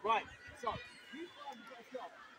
Right, so you guys have got to start.